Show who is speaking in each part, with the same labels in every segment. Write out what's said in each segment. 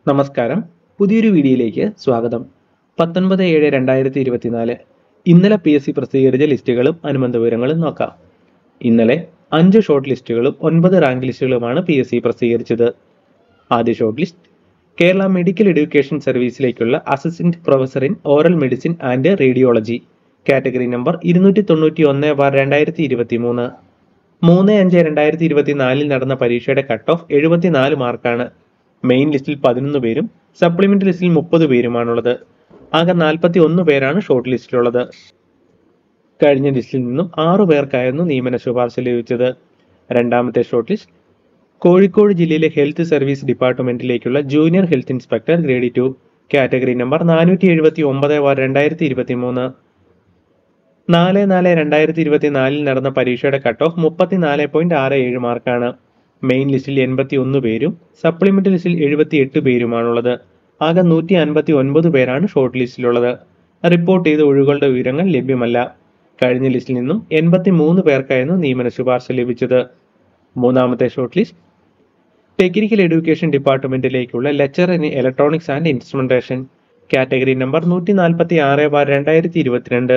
Speaker 1: നമസ്കാരം. പുതിയൊരു വീഡിയോയിലേക്ക് സ്വാഗതം. 19/7/2024 ഇന്നലെ PSC പ്രസിദ്ധീകരിച്ച ലിസ്റ്റുകളും അനുബന്ധ വിവരങ്ങളും നോക്കാം. ഇന്നലെ 5 ഷോർട്ട് ലിസ്റ്റുകളും 9 റാങ്ക് ലിസ്റ്റുകളുമാണ് PSC പ്രസിദ്ധീകരിച്ചത്. ആദ്യ short list Kerala medical education സർവീസിലേക്കുള്ള assistant professor in oral medicine and radiology category number 291/2023. 3/5/2024 നടന്ന പരീക്ഷയുടെ കട്ട് ഓഫ് 74 മാർക്കാണ്. മെയിൻ ലിസ്റ്റിൽ 11 പേരും സപ്ലിമെന്റ് ലിസ്റ്റിൽ 30 പേരുമാണുള്ളത്. ആകെ 41 പേരാണ് ഷോർട്ട് ലിസ്റ്റിലുള്ളത്. കഴിഞ്ഞ ലിസ്റ്റിൽ നിന്നും 6 പേർക്കായിരുന്നു നിയമന ശുപാർശ ലഭിച്ചത്. രണ്ടാമത്തെ ഷോർട്ട് ലിസ്റ്റ് കോഴിക്കോട് ജില്ലയിലെ ഹെൽത്ത് സർവീസ് ഡിപ്പാർട്ട്മെന്റിലേക്കുള്ള junior health inspector grade 2 category number 479/2023. 4/4/2024 നടന്ന പരീക്ഷയുടെ കട്ട് ഓഫ് 34.67 മാർക്കാണ്. മെയിൻ ലിസ്റ്റിൽ 81 പേരും സപ്ലിമെന്റ് ലിസ്റ്റിൽ 78 പേരുമാണുള്ളത്. ആകെ 159 പേരാണ് ഷോർട്ട് ലിസ്റ്റിലുള്ളത്. റിപ്പോർട്ട് ചെയ്ത ഒഴിവുകളുടെ വിവരങ്ങൾ ലഭ്യമല്ല. കഴിഞ്ഞ ലിസ്റ്റിൽ നിന്നും 83 പേർക്കായിരുന്നു നിയമന ശുപാർശ ലഭിച്ചത്. മൂന്നാമത്തെ ഷോർട്ട് ലിസ്റ്റ് ടെക്നിക്കൽ എഡ്യൂക്കേഷൻ ഡിപ്പാർട്ട്മെന്റിലേക്കുള്ള lecture in electronics and instrumentation category number 146/2022.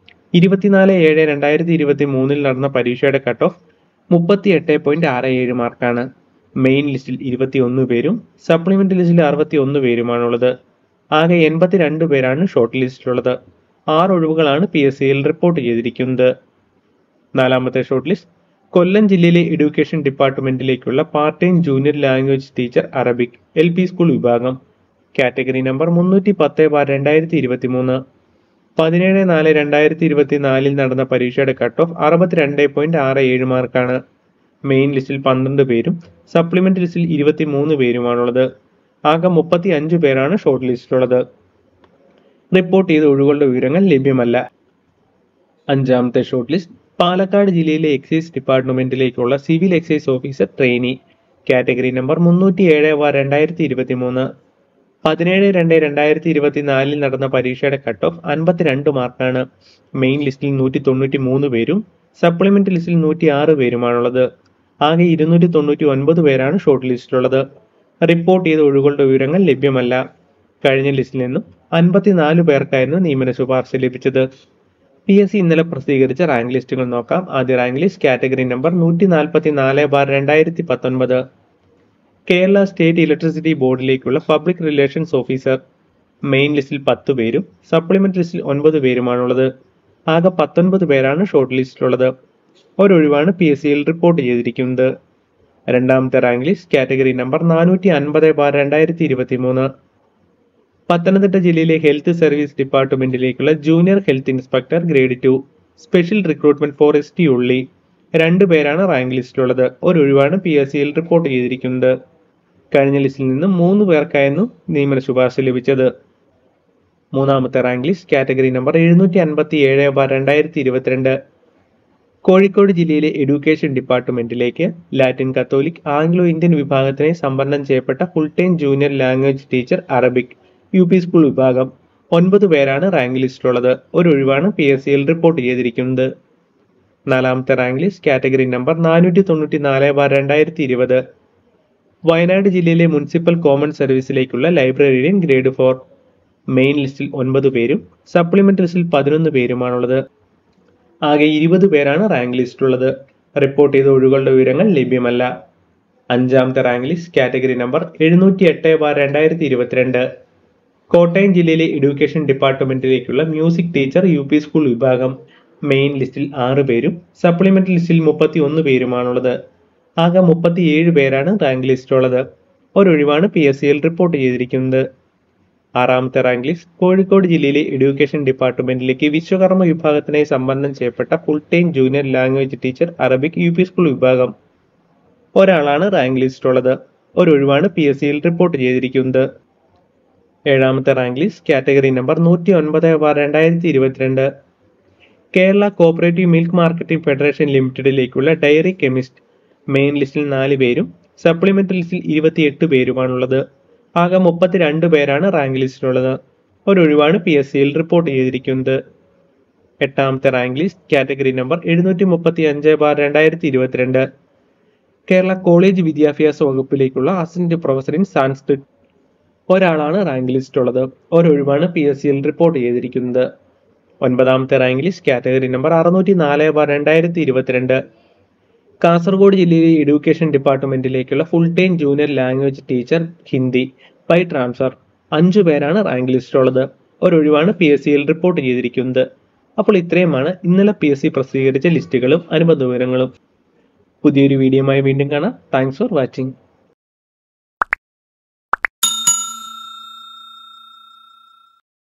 Speaker 1: 24/7/2023 നടന്ന പരീക്ഷയുടെ കട്ട് ഓഫ് 38.67 മാർക്കാണ്. മെയിൻ ലിസ്റ്റിൽ 21 പേരും സപ്ലിമെന്റ് ലിസ്റ്റിൽ 61 പേരുമാണുള്ളത്. ആകെ 82 പേരാണ് ഷോർട്ട് ലിസ്റ്റിലുള്ളത്. 6 ഒഴിവുകളാണ് PSCയിൽ റിപ്പോർട്ട് ചെയ്തിരിക്കുന്നത്. നാലാമത്തെ ഷോർട്ട് ലിസ്റ്റ് കൊല്ലം ജില്ലയിലെ എഡ്യൂക്കേഷൻ ഡിപ്പാർട്ട്മെന്റിലേക്കുള്ള part time junior language teacher Arabic LP school വിഭാഗം കാറ്റഗറി നമ്പർ 310/2023. 17/4/2024 നടന്ന പരീക്ഷയുടെ കട്ട് ഓഫ് 62.67 മാർക്കാണ്. മെയിൻ ലിസ്റ്റിൽ 12 പേരും സപ്ലിമെന്റ് ലിസ്റ്റിൽ 23 പേരുമാണുള്ളത്. ആകെ 35 പേരാണ് ഷോർട്ട് ലിസ്റ്റിലുള്ളത്. റിപ്പോർട്ട് ചെയ്ത ഒഴിവുകളുടെ വിവരങ്ങൾ ലഭ്യമല്ല. അഞ്ചാമത്തെ ഷോർട്ട് ലിസ്റ്റ് പാലക്കാട് ജില്ലയിലെ എക്സൈസ് ഡിപ്പാർട്ട്മെന്റിലേക്കുള്ള civil excise officer trainee category number 307/2023. 17/2/2024 നടന്ന പരീക്ഷയുടെ കട്ട് ഓഫ് 52 മാർക്കാണ്. മെയിൻ ലിസ്റ്റിൽ 193 പേരും സപ്ലിമെന്റ് ലിസ്റ്റിൽ 106 പേരുമാണുള്ളത്. ആകെ 299 പേരാണ് ഷോർട്ട് ലിസ്റ്റിലുള്ളത്. റിപ്പോർട്ട് ചെയ്ത ഒഴിവുകളുടെ വിവരങ്ങൾ ലഭ്യമല്ല. കഴിഞ്ഞ ലിസ്റ്റിൽ നിന്നും 54 പേർക്കായിരുന്നു നിയമന ശുപാർശ ലഭിച്ചത്. PSC ഇന്നലെ പ്രസിദ്ധീകരിച്ച റാങ്ക് ലിസ്റ്റുകൾ നോക്കാം. ആദ്യ rank list category number 144/2019. Kerala state electricity ബോർഡിലേക്കുള്ള പബ്ലിക് റിലേഷൻസ് ഓഫീസർ മെയിൻ ലിസ്റ്റിൽ 10 പേരും സപ്ലിമെന്റ് ലിസ്റ്റിൽ 9 പേരുമാണുള്ളത്. ആകെ 19 പേരാണ് ഷോർട്ട് ലിസ്റ്റിലുള്ളത്. ഒരൊഴിവാണ് PSCയിൽ റിപ്പോർട്ട് ചെയ്തിരിക്കുന്നത്. രണ്ടാമത്തെ rank list category number 450/2023. Pathanamthitta ജില്ലയിലെ ഹെൽത്ത് സർവീസ് ഡിപ്പാർട്ട്മെന്റിലേക്കുള്ള junior health inspector grade 2 special recruitment for ST ഉള്ളി 2 പേരാണ് റാങ്ക് ലിസ്റ്റിലുള്ളത്. ഒരൊഴിവാണ് PSCയിൽ റിപ്പോർട്ട് ചെയ്തിരിക്കുന്നത്. കഴിഞ്ഞ ലിസ്റ്റിൽ നിന്ന് 3 പേർക്കായിരുന്നു നിയമന ശുപാർശ ലഭിച്ചത്. മൂന്നാമത്തെ rank list category number 757/2022. Kozhikode ജില്ലയിലെ എഡ്യൂക്കേഷൻ ഡിപ്പാർട്ട്മെന്റിലേക്ക് ലാറ്റിൻ കത്തോലിക് ആംഗ്ലോ ഇന്ത്യൻ വിഭാഗത്തിനായി സംവരണം ചെയ്യപ്പെട്ട full time junior language teacher Arabic UP school വിഭാഗം 9 പേരാണ് റാങ്ക് ലിസ്റ്റിലുള്ളത്. ഒരൊഴിവാണ് PSCയിൽ റിപ്പോർട്ട് ചെയ്തിരിക്കുന്നത്. നാലാമത്തെ rank list category number 494/2020. Wayanad ജില്ലയിലെ മുനിസിപ്പൽ കോമൺ സർവീസിലേക്കുള്ള ലൈബ്രറിയൻ ഗ്രേഡ് 4 മെയിൻ ലിസ്റ്റിൽ 9 പേരും സപ്ലിമെന്റ് ലിസ്റ്റിൽ 11 പേരുമാണുള്ളത്. ആകെ 20 പേരാണ് റാങ്ക് ലിസ്റ്റിലുള്ളത്. റിപ്പോർട്ട് ചെയ്ത ഒഴിവുകളുടെ വിവരങ്ങൾ ലഭ്യമല്ല. അഞ്ചാമത്തെ rank list category number 708/2022. Kottayam ജില്ലയിലെ എഡ്യൂക്കേഷൻ ഡിപ്പാർട്ട്മെന്റിലേക്കുള്ള മ്യൂസിക് ടീച്ചർ UP സ്കൂൾ വിഭാഗം മെയിൻ ലിസ്റ്റിൽ 6 പേരും സപ്ലിമെന്റ് ലിസ്റ്റിൽ 31 പേരുമാണുള്ളത്. ആകെ 37 പേരാണ് റാങ്ക് ലിസ്റ്റിലുള്ളത്. ഒരൊഴിവാണ് PSCയിൽ റിപ്പോർട്ട് ചെയ്തിരിക്കുന്നത്. ആറാമത്തെ റാങ്ക് ലിസ്റ്റ് കോഴിക്കോട് ജില്ലയിലെ എഡ്യൂക്കേഷൻ ഡിപ്പാർട്ട്മെന്റിലേക്ക് വിശ്വകർമ്മ വിഭാഗത്തിനായി സംവരണം ചെയ്യപ്പെട്ട full time junior language teacher Arabic UP school വിഭാഗം ഒരാളാണ് റാങ്ക് ലിസ്റ്റിലുള്ളത്. ഒരൊഴിവാണ് PSCയിൽ റിപ്പോർട്ട് ചെയ്തിരിക്കുന്നത്. ഏഴാമത്തെ rank list category number 109/2022. Kerala cooperative milk marketing federation ലിമിറ്റഡിലേക്കുള്ള ഡയറി കെമിസ്റ്റ് മെയിൻ ലിസ്റ്റിൽ 4 പേരും സപ്ലിമെന്റ് ലിസ്റ്റിൽ 28 പേരുമാണുള്ളത്. ആകെ 32 പേരാണ് റാങ്ക് ലിസ്റ്റിലുള്ളത്. ഒരൊഴിവാണ് PSCയിൽ റിപ്പോർട്ട് ചെയ്തിരിക്കുന്നത്. എട്ടാമത്തെ rank list category number 735/2022. Kerala college വിദ്യാഭ്യാസ വകുപ്പിലേക്കുള്ള അസിസ്റ്റന്റ് പ്രൊഫസർ ഇൻ സാൻസ്ക്രിറ്റ് ഒരാളാണ് റാങ്ക് ലിസ്റ്റ് ഉള്ളത്. ഒരൊഴിവാണ് PSCയിൽ റിപ്പോർട്ട് ചെയ്തിരിക്കുന്നത്. 9ാമത്തെ rank list category number 604/2022. Kasaragod ജില്ലയിലെ എഡ്യൂക്കേഷൻ ഡിപ്പാർട്ട്മെന്റിലേക്കുള്ള full time junior language teacher Hindi by transfer 5 പേരാണ് റാങ്ക് ലിസ്റ്റ് ഉള്ളത്. ഒരൊഴിവാണ് PSCയിൽ റിപ്പോർട്ട് ചെയ്തിരിക്കുന്നത്. അപ്പോൾ ഇത്രയുമാണ് ഇന്നലെ PSC പ്രസിദ്ധീകരിച്ച ലിസ്റ്റുകളും അനുബന്ധ വിവരങ്ങളും. പുതിയൊരു വീഡിയോയുമായി വീണ്ടും കാണാം. Thanks for watching.